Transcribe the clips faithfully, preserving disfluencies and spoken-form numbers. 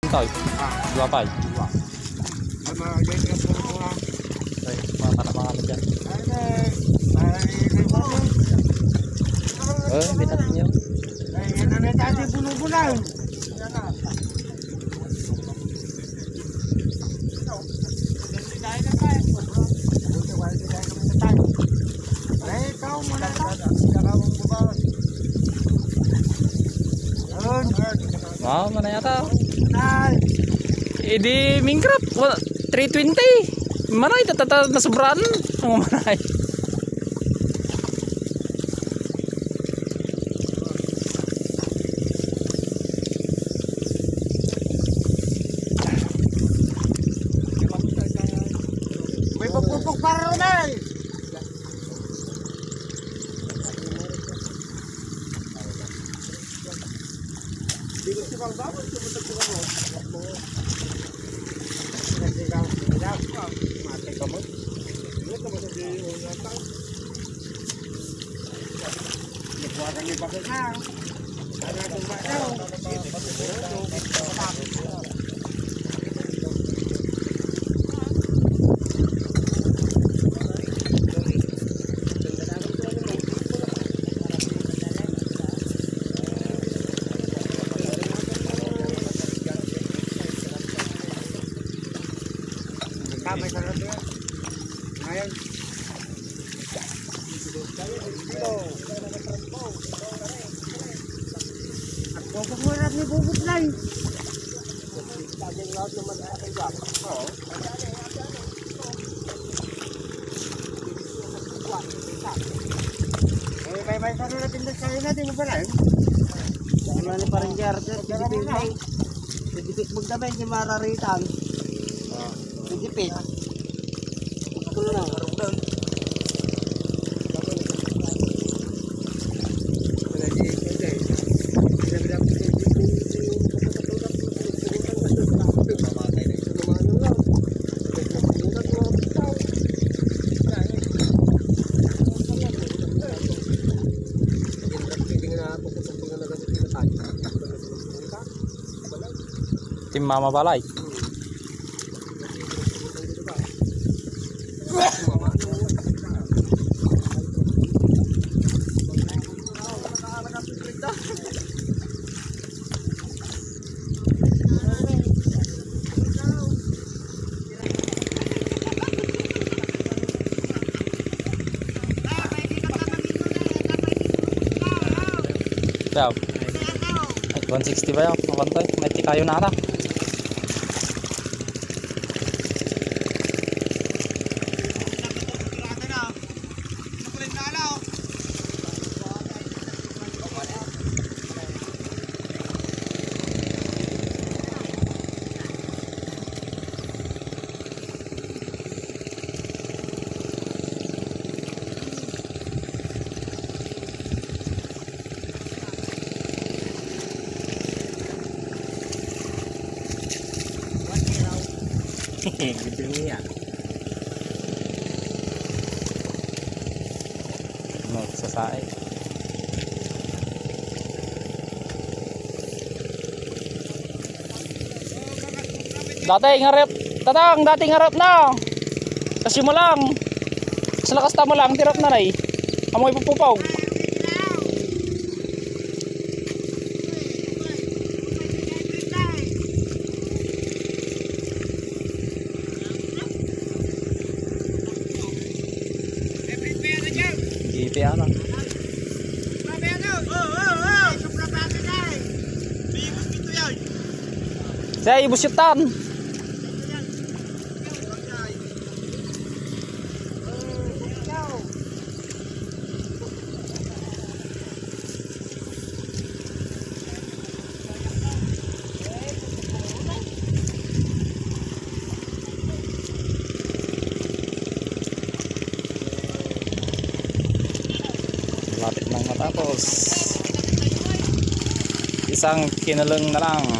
Ito, dua pa. Dua. Sama jadi yang pura-pura. Ay, mga na mga ano dyan. Eh, binat niyo. Ay, yan na tadi bunuh-bunuh. Wow, mana yata? Eh di Minecraft three twenty. Mana itu tata nasobran? Ang mana? May pagpupok para ron. May sarap yan. Ngayon. At bubog mo rin ni bubog lang. Sabing lahat naman sa aking gap. Oo. Eh, may-may sana natin na sa'yo natin mo ba lang? Dahil man ni parang Gertrude, sigipit mo. Sigipit mo kami, hindi mararitan. Sigipit. Ito na. Tim Mama Balay. Siap. one sixty ba yun? Makantoy. May tikayo na ata. Gitu niya. No, sasae. Dati ngarep, tatang dati ngarep na. Kasi mo lang. Sa lakas tamo lang tirap na nay. Amoy pupupaw. G P ano? Saya ibu syutan. Lapit nang matapos. Isang kinulong na lang.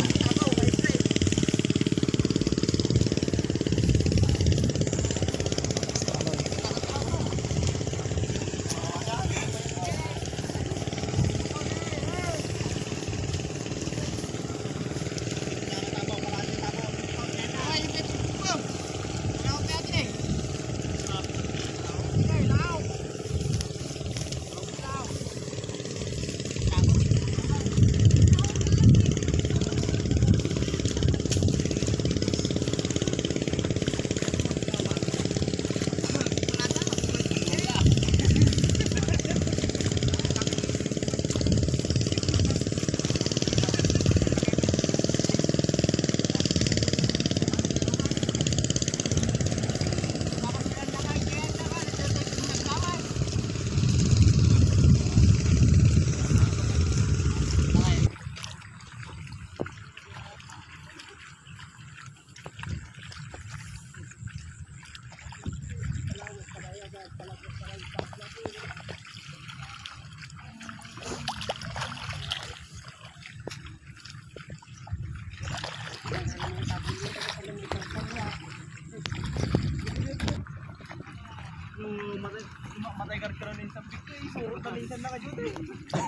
matay, matay ka rin sa pito eh. Surot na minsan na kayo eh.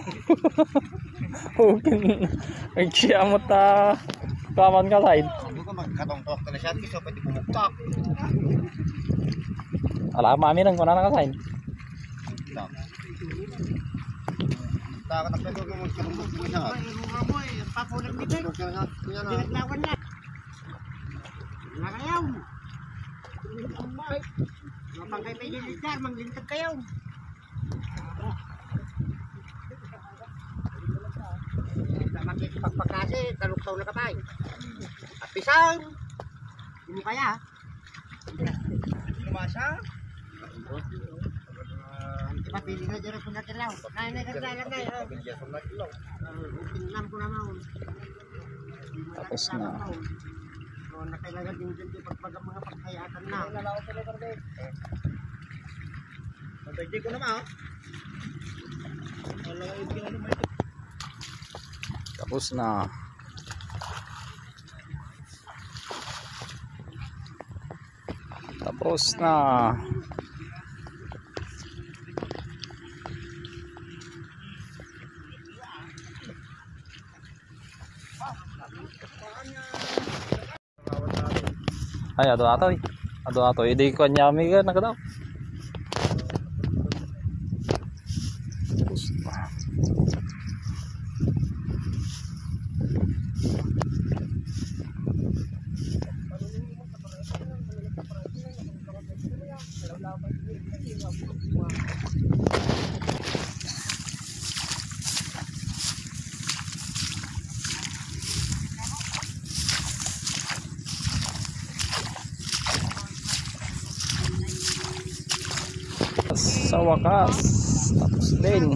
Okay. Nagsiya mo ta. Kaman ka side. Hindi ko magkatong-tok na siya. Kasi pwede bumuktak. Ala, mami nang kuna na ka side. Takot ako ito kung magkatong-tok na siya. Papulang nito. Dinaglawan na. Nakayaw. Mapangkay pa yung ligar, manglintag kayaw. Makikipagpagkasi, taluksaw na kapay. At pisang. Hindi kaya. Hindi kumasa. Pili na dyan ako natilaw. Nay, nay, nay, nay. Tingnan ko naman. Tapos na. So, nakailangan din dyan pagpag mga paghayatan na. Pagpagdi ko naman. Tapos na. Tapos na. Ay, ado ato eh. Ado ato. Hindi ko nyami ka na daw. Tapos na. Sa wakas, tapos din.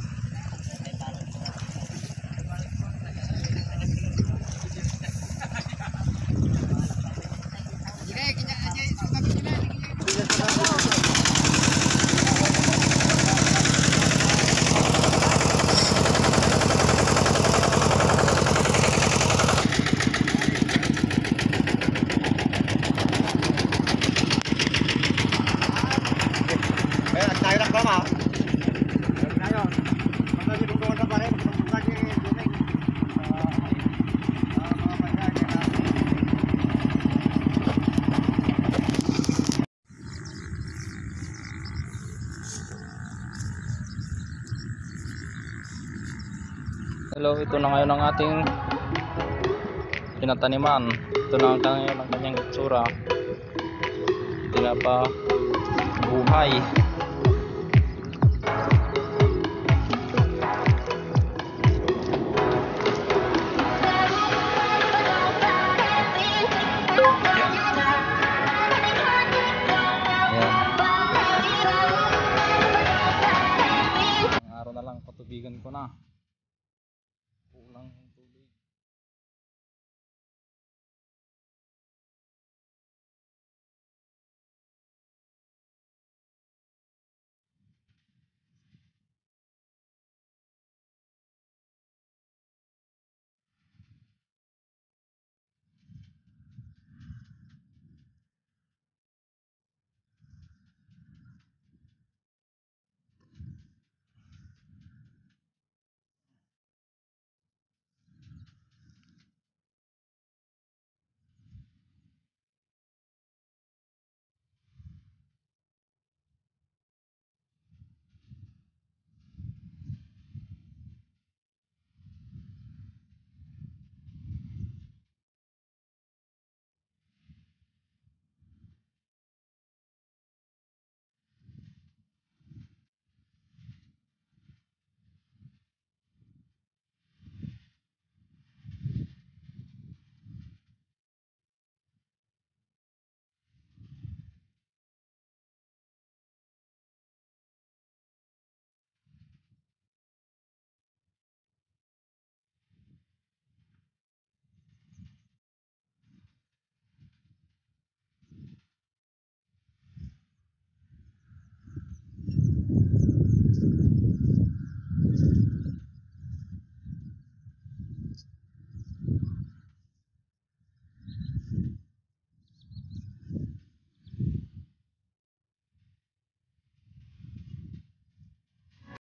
Hello, ito na ngayon ang ating pinataniman. Ito na ang ngayon ang kanyang itsura. Hindi na pa buhay. Ayan. Ang araw na lang patubigan ko na.